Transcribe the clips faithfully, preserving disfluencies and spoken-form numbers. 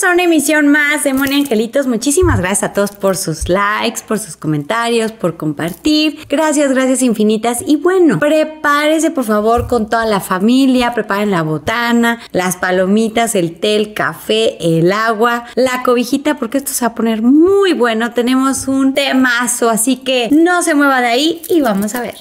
Bienvenidos a una emisión más de Moni Angelitos. Muchísimas gracias a todos por sus likes, por sus comentarios, por compartir. Gracias, gracias infinitas. Y bueno, prepárese por favor con toda la familia. Preparen la botana, las palomitas, el té, el café, el agua, la cobijita, porque esto se va a poner muy bueno. Tenemos un temazo, así que no se mueva de ahí y vamos a ver.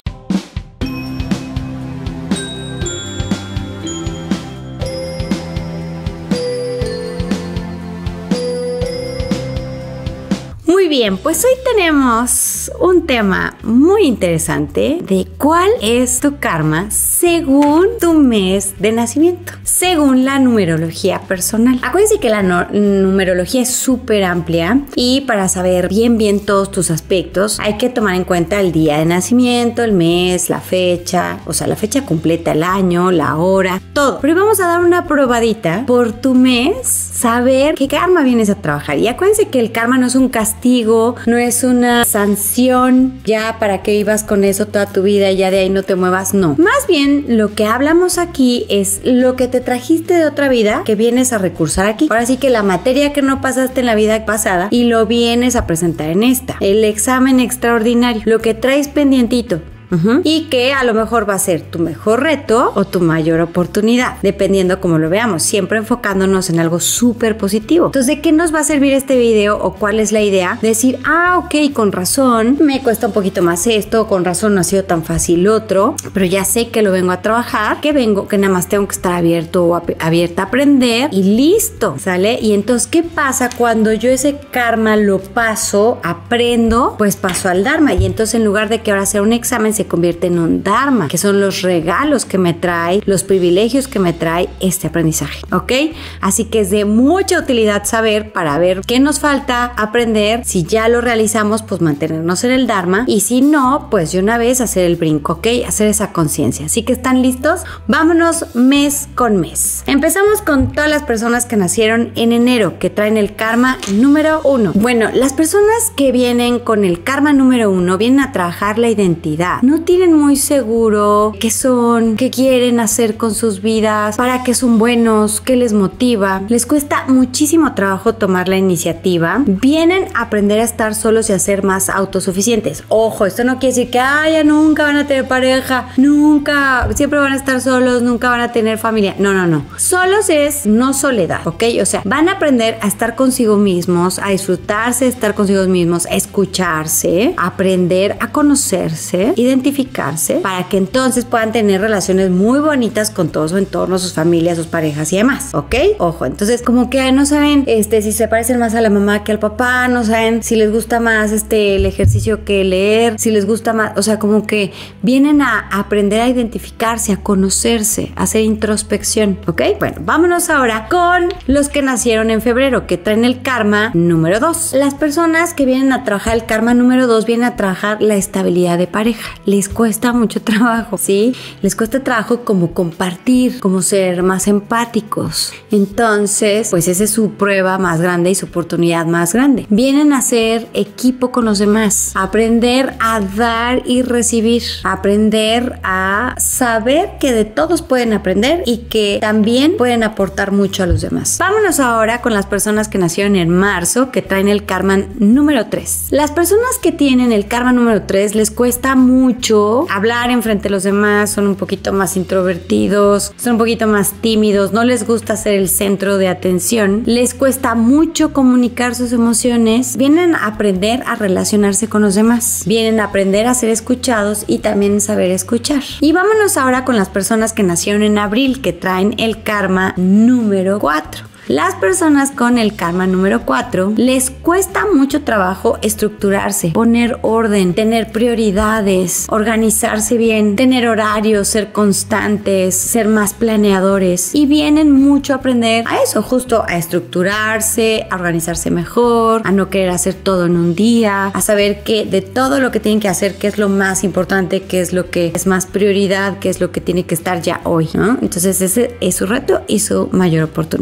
Muy bien, pues hoy tenemos un tema muy interesante de cuál es tu karma según tu mes de nacimiento, según la numerología personal. Acuérdense que la no numerología es súper amplia y para saber bien bien todos tus aspectos hay que tomar en cuenta el día de nacimiento, el mes, la fecha, o sea, la fecha completa, el año, la hora, todo. Pero vamos a dar una probadita por tu mes, saber qué karma vienes a trabajar. Y acuérdense que el karma no es un castigo, no es una sanción ya para que vivas con eso toda tu vida y ya de ahí no te muevas, no. Más bien lo que hablamos aquí es lo que te trajiste de otra vida que vienes a recursar aquí. Ahora sí que la materia que no pasaste en la vida pasada y lo vienes a presentar en esta. El examen extraordinario, lo que traes pendientito. Uh-huh. Y que a lo mejor va a ser tu mejor reto o tu mayor oportunidad, dependiendo cómo lo veamos, siempre enfocándonos en algo súper positivo. Entonces, ¿de qué nos va a servir este video o cuál es la idea? Decir, ah, ok, con razón me cuesta un poquito más esto, con razón no ha sido tan fácil otro, pero ya sé que lo vengo a trabajar, que vengo, que nada más tengo que estar abierto o abierta a aprender y listo, ¿sale? Y entonces, ¿qué pasa cuando yo ese karma lo paso, aprendo, pues paso al dharma? Y entonces, en lugar de que ahora sea un examen, se se convierte en un dharma, que son los regalos que me trae, los privilegios que me trae este aprendizaje, ¿ok? Así que es de mucha utilidad saber para ver qué nos falta aprender. Si ya lo realizamos, pues mantenernos en el dharma, y si no, pues de una vez hacer el brinco, ¿ok? Hacer esa conciencia. Así que ¿están listos? Vámonos mes con mes. Empezamos con todas las personas que nacieron en enero, que traen el karma número uno. Bueno, las personas que vienen con el karma número uno vienen a trabajar la identidad. No tienen muy seguro qué son, qué quieren hacer con sus vidas, para qué son buenos, qué les motiva. Les cuesta muchísimo trabajo tomar la iniciativa. Vienen a aprender a estar solos y a ser más autosuficientes. Ojo, esto no quiere decir que ay, ya nunca van a tener pareja, nunca, siempre van a estar solos, nunca van a tener familia. No, no, no. Solos es no soledad, ¿ok? O sea, van a aprender a estar consigo mismos, a disfrutarse de estar consigo mismos, a escucharse, a aprender a conocerse, identificarse para que entonces puedan tener relaciones muy bonitas con todo su entorno, sus familias, sus parejas y demás, ¿ok? Ojo, entonces como que no saben este, si se parecen más a la mamá que al papá, no saben si les gusta más este, el ejercicio que leer, si les gusta más, o sea, como que vienen a aprender a identificarse, a conocerse, a hacer introspección, ¿ok? Bueno, vámonos ahora con los que nacieron en febrero, que traen el karma número dos. Las personas que vienen a trabajar el karma número dos vienen a trabajar la estabilidad de pareja. Les cuesta mucho trabajo, ¿sí? Les cuesta trabajo como compartir, como ser más empáticos. Entonces, pues esa es su prueba más grande y su oportunidad más grande. Vienen a hacer equipo con los demás, a aprender a dar y recibir, a aprender a saber que de todos pueden aprender y que también pueden aportar mucho a los demás. Vámonos ahora con las personas que nacieron en marzo, que traen el karma número tres. Las personas que tienen el karma número tres les cuesta mucho hablar enfrente de los demás, son un poquito más introvertidos, son un poquito más tímidos, no les gusta ser el centro de atención, les cuesta mucho comunicar sus emociones. Vienen a aprender a relacionarse con los demás, vienen a aprender a ser escuchados y también saber escuchar. Y vámonos ahora con las personas que nacieron en abril, que traen el karma número cuatro. Las personas con el karma número cuatro les cuesta mucho trabajo estructurarse, poner orden, tener prioridades, organizarse bien, tener horarios, ser constantes, ser más planeadores, y vienen mucho a aprender a eso, justo a estructurarse, a organizarse mejor, a no querer hacer todo en un día, a saber que de todo lo que tienen que hacer, qué es lo más importante, qué es lo que es más prioridad, qué es lo que tiene que estar ya hoy, ¿no? Entonces ese es su reto y su mayor oportunidad. Vamos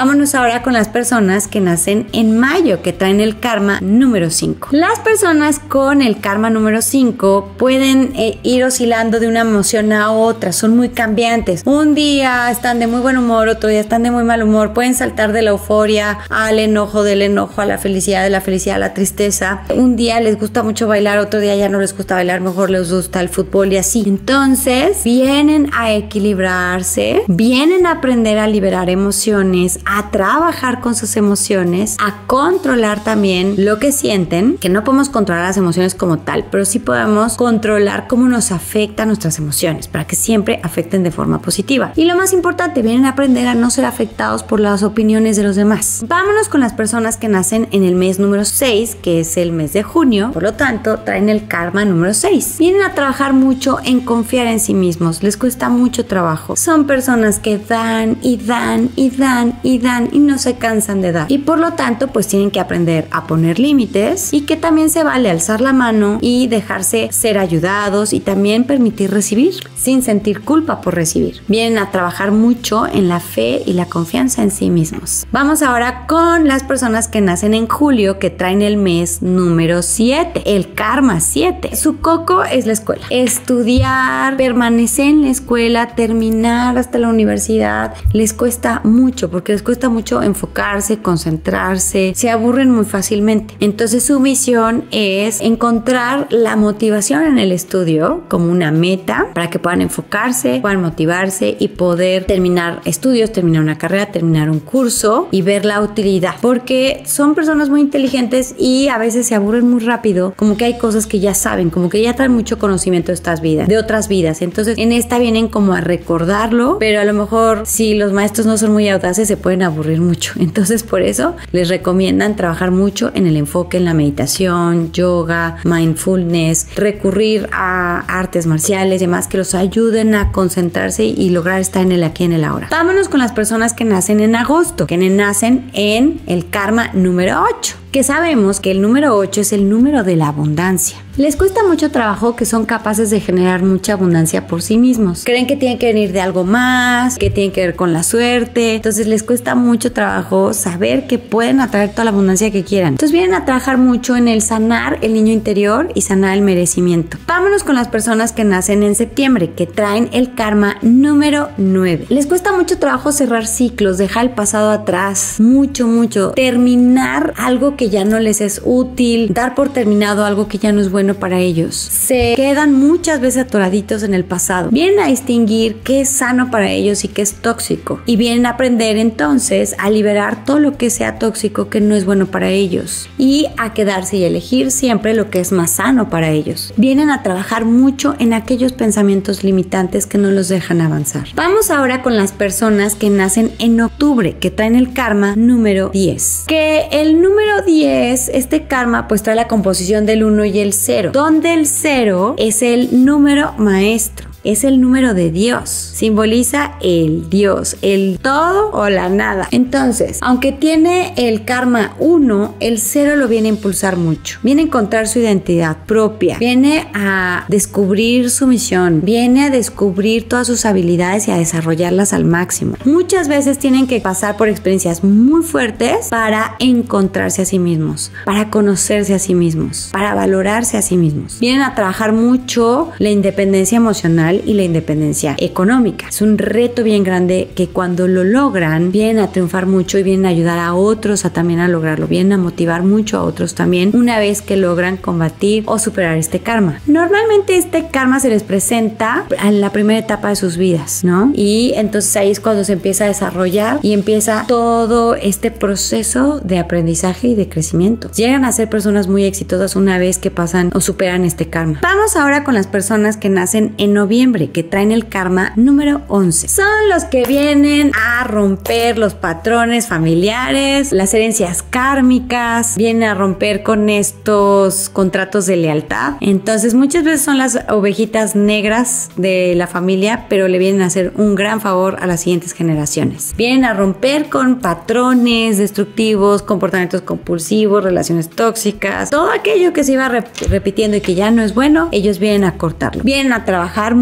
Vámonos ahora con las personas que nacen en mayo, que traen el karma número cinco. Las personas con el karma número cinco pueden eh, ir oscilando de una emoción a otra, son muy cambiantes. Un día están de muy buen humor, otro día están de muy mal humor, pueden saltar de la euforia al enojo, del enojo a la felicidad, de la felicidad a la tristeza. Un día les gusta mucho bailar, otro día ya no les gusta bailar, mejor les gusta el fútbol y así. Entonces vienen a equilibrarse, vienen a aprender a liberar emociones, a trabajar con sus emociones, a controlar también lo que sienten, que no podemos controlar las emociones como tal, pero sí podemos controlar cómo nos afectan nuestras emociones para que siempre afecten de forma positiva. Y lo más importante, vienen a aprender a no ser afectados por las opiniones de los demás. Vámonos con las personas que nacen en el mes número seis, que es el mes de junio, por lo tanto traen el karma número seis. Vienen a trabajar mucho en confiar en sí mismos, les cuesta mucho trabajo. Son personas que dan y dan y dan y dan y no se cansan de dar. Y por lo tanto, pues tienen que aprender a poner límites y que también se vale alzar la mano y dejarse ser ayudados y también permitir recibir sin sentir culpa por recibir. Vienen a trabajar mucho en la fe y la confianza en sí mismos. Vamos ahora con las personas que nacen en julio, que traen el mes número siete, el karma siete. Su coco es la escuela. Estudiar, permanecer en la escuela, terminar hasta la universidad, les cuesta mucho porque les cuesta mucho enfocarse, concentrarse, se aburren muy fácilmente. Entonces su misión es encontrar la motivación en el estudio como una meta para que puedan enfocarse, puedan motivarse y poder terminar estudios, terminar una carrera, terminar un curso y ver la utilidad, porque son personas muy inteligentes y a veces se aburren muy rápido, como que hay cosas que ya saben, como que ya traen mucho conocimiento de estas vidas, de otras vidas. Entonces en esta vienen como a recordarlo, pero a lo mejor si los maestros no son muy audaces se pueden aburrir mucho. Entonces por eso les recomiendan trabajar mucho en el enfoque, en la meditación, yoga, mindfulness, recurrir a artes marciales y demás que los ayuden a concentrarse y lograr estar en el aquí y en el ahora. Vámonos con las personas que nacen en agosto, que nacen en el karma número ocho, que sabemos que el número ocho es el número de la abundancia. Les cuesta mucho trabajo, que son capaces de generar mucha abundancia por sí mismos. Creen que tienen que venir de algo más, que tienen que ver con la suerte. Entonces les cuesta mucho trabajo saber que pueden atraer toda la abundancia que quieran. Entonces vienen a trabajar mucho en el sanar el niño interior y sanar el merecimiento. Vámonos con las personas que nacen en septiembre, que traen el karma número nueve. Les cuesta mucho trabajo cerrar ciclos, dejar el pasado atrás, mucho, mucho. Terminar algo que ya no les es útil, dar por terminado algo que ya no es bueno para ellos. Se quedan muchas veces atoraditos en el pasado. Vienen a distinguir qué es sano para ellos y qué es tóxico. Y vienen a aprender entonces a liberar todo lo que sea tóxico que no es bueno para ellos. Y a quedarse y elegir siempre lo que es más sano para ellos. Vienen a trabajar mucho en aquellos pensamientos limitantes que no los dejan avanzar. Vamos ahora con las personas que nacen en octubre, que traen el karma número diez. Que el número diez, este karma pues trae la composición del uno y el cero, donde el cero es el número maestro. Es el número de Dios, simboliza el Dios, el todo o la nada. Entonces, aunque tiene el karma uno, el cero lo viene a impulsar mucho. Viene a encontrar su identidad propia, viene a descubrir su misión, viene a descubrir todas sus habilidades y a desarrollarlas al máximo. Muchas veces tienen que pasar por experiencias muy fuertes para encontrarse a sí mismos, para conocerse a sí mismos, para valorarse a sí mismos. Vienen a trabajar mucho la independencia emocional y la independencia económica. Es un reto bien grande que cuando lo logran vienen a triunfar mucho y vienen a ayudar a otros a también a lograrlo, vienen a motivar mucho a otros también una vez que logran combatir o superar este karma. Normalmente este karma se les presenta en la primera etapa de sus vidas, ¿no? Y entonces ahí es cuando se empieza a desarrollar y empieza todo este proceso de aprendizaje y de crecimiento. Llegan a ser personas muy exitosas una vez que pasan o superan este karma. Vamos ahora con las personas que nacen en noviembre, que traen el karma número once. Son los que vienen a romper los patrones familiares, las herencias kármicas, vienen a romper con estos contratos de lealtad. Entonces muchas veces son las ovejitas negras de la familia, pero le vienen a hacer un gran favor a las siguientes generaciones. Vienen a romper con patrones destructivos, comportamientos compulsivos, relaciones tóxicas, todo aquello que se iba rep repitiendo y que ya no es bueno, ellos vienen a cortarlo. Vienen a trabajar mucho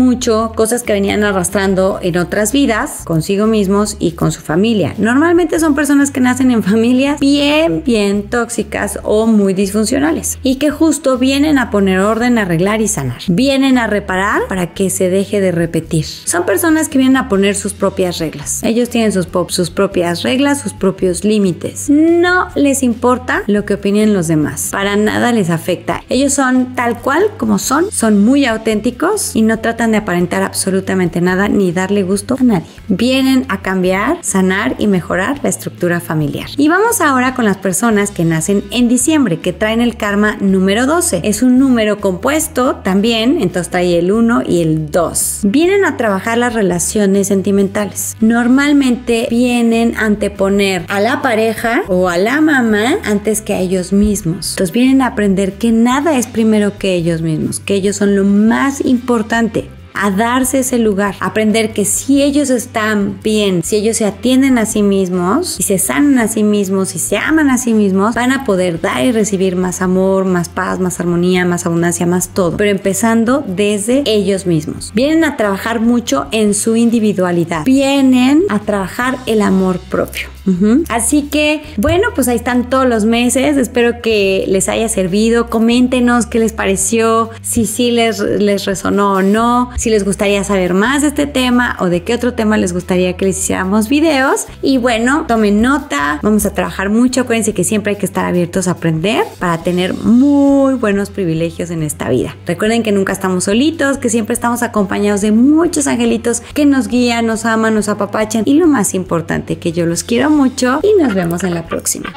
mucho cosas que venían arrastrando en otras vidas, consigo mismos y con su familia. Normalmente son personas que nacen en familias bien, bien tóxicas o muy disfuncionales y que justo vienen a poner orden, a arreglar y sanar. Vienen a reparar para que se deje de repetir. Son personas que vienen a poner sus propias reglas. Ellos tienen sus, sus propias reglas, sus propios límites. No les importa lo que opinen los demás. Para nada les afecta. Ellos son tal cual como son, son muy auténticos y no tratan de aparentar absolutamente nada ni darle gusto a nadie. Vienen a cambiar, sanar y mejorar la estructura familiar. Y vamos ahora con las personas que nacen en diciembre, que traen el karma número doce. Es un número compuesto también, entonces trae el uno y el dos. Vienen a trabajar las relaciones sentimentales. Normalmente vienen a anteponer a la pareja o a la mamá antes que a ellos mismos. Entonces vienen a aprender que nada es primero que ellos mismos, que ellos son lo más importante. A darse ese lugar, aprender que si ellos están bien, si ellos se atienden a sí mismos y se sanan a sí mismos y se aman a sí mismos, van a poder dar y recibir más amor, más paz, más armonía, más abundancia, más todo, pero empezando desde ellos mismos. Vienen a trabajar mucho en su individualidad, vienen a trabajar el amor propio. Uh-huh. Así que, bueno, pues ahí están todos los meses. Espero que les haya servido. Coméntenos qué les pareció, si sí les, les resonó o no, si les gustaría saber más de este tema o de qué otro tema les gustaría que les hiciéramos videos. Y bueno, tomen nota, vamos a trabajar mucho. Acuérdense que siempre hay que estar abiertos a aprender para tener muy buenos privilegios en esta vida. Recuerden que nunca estamos solitos, que siempre estamos acompañados de muchos angelitos que nos guían, nos aman, nos apapachan y lo más importante, que yo los quiero mucho y nos vemos en la próxima.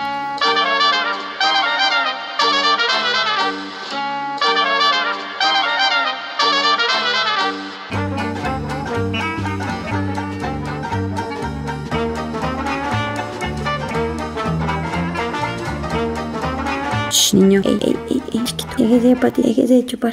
Shh, niño, ey, ey, ey, ey, chiquito, déjese de chupar.